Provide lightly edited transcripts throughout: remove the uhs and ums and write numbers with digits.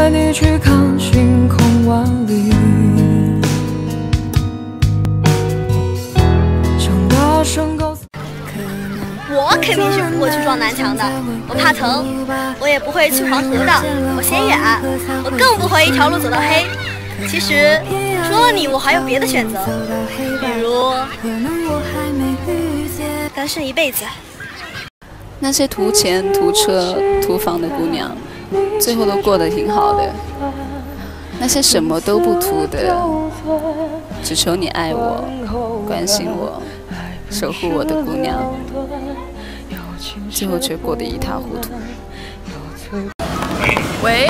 带你去看星空万里。想大声告诉我肯定是不会去撞南墙的，我怕疼，我也不会去黄河的，我嫌远，我更不会一条路走到黑。其实除了你，我还有别的选择，比如单身一辈子。 那些图钱、图车、图房的姑娘，最后都过得挺好的。那些什么都不图的，只求你爱我、关心我、守护我的姑娘，最后却过得一塌糊涂。 喂，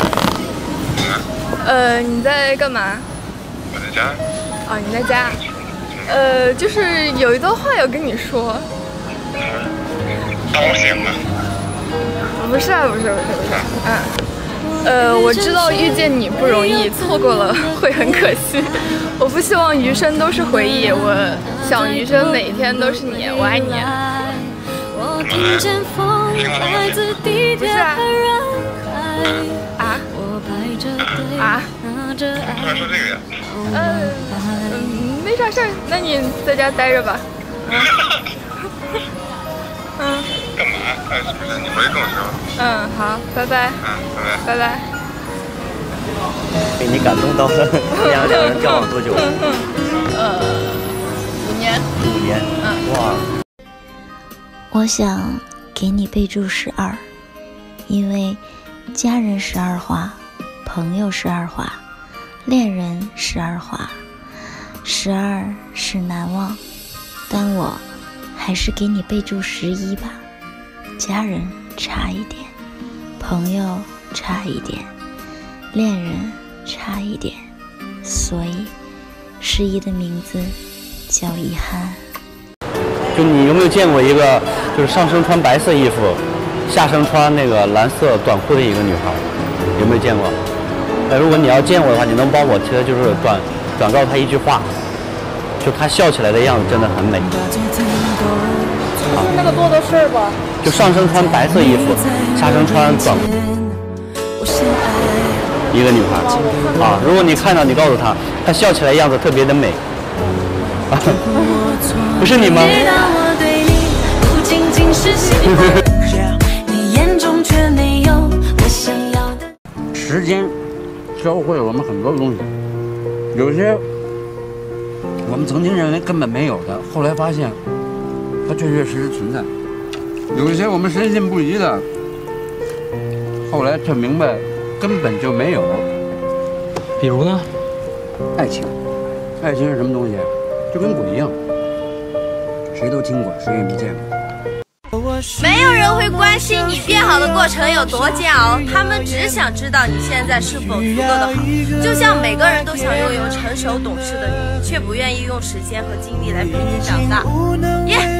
你在干嘛？ 我在家。 哦，你在家。就是有一段话要跟你说。 高兴吗？ 不是，我知道遇见你不容易，错过了会很可惜。我不希望余生都是回忆，我想余生每一天都是你，我爱你。不是啊？ 突然说这个呀？ 没啥事儿，那你在家待着吧。 干嘛？是不是？你回去跟我说。 好，拜拜。拜拜。 被你感动到了。两个人交往多久 ？5年。 5年。哇。 我想给你备注12，因为家人是2画，朋友是2画，恋人是2画，12是难忘，但我还是给你备注11吧。家人差一点，朋友差一点，恋人差一点，所以11的名字叫遗憾。 就你有没有见过一个，就是上身穿白色衣服，下身穿那个蓝色短裤的一个女孩？有没有见过？如果你要见过的话，你能帮我，其实就是转告她一句话，就她笑起来的样子真的很美。 那个做的事儿吧。 就上身穿白色衣服，下身穿短裤，一个女孩啊。如果你看到，你告诉她，她笑起来样子特别的美。不是你吗？ 时间教会了我们很多东西，有些我们曾经认为根本没有的，后来发现它确确实实存在；有一些我们深信不疑的，后来却明白根本就没有。 比如呢？ 爱情，爱情是什么东西？就跟鬼一样，谁都听过，谁也没见过。 没有人会关心你变好的过程有多煎熬，他们只想知道你现在是否足够的好。就像每个人都想拥有成熟懂事的你，却不愿意用时间和精力来陪你长大。耶！